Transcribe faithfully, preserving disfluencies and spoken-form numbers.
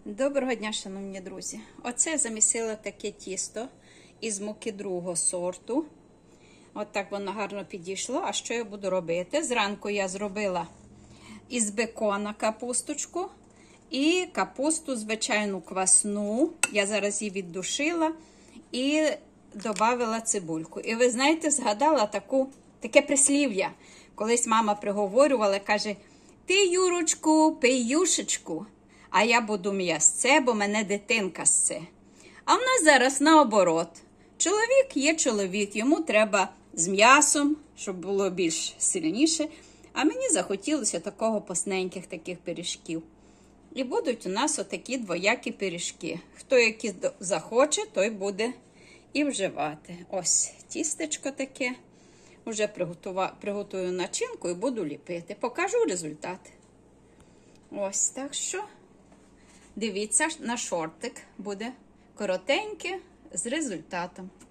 Доброго дня, шановні друзі! Оце я замісила таке тісто із муки другого сорту. От так воно гарно підійшло. А що я буду робити? Зранку я зробила із бекона капусточку і капусту звичайну квасну. Я зараз її віддушила і додала цибульку. І ви знаєте, згадала таку, таке прислів'я. Колись мама приговорювала, каже: "Ти, Юрочку, пий юшечку, а я буду м'ясце, бо мене дитинка сце". А в нас зараз наоборот. Чоловік є чоловік, йому треба з м'ясом, щоб було більш сильніше. А мені захотілося такого постненьких таких пиріжків. І будуть у нас отакі двоякі пиріжки. Хто які захоче, той буде і вживати. Ось тістечко таке. Вже приготую начинку і буду ліпити. Покажу результат. Ось, так що дивіться, на шортик буде коротеньке з результатом.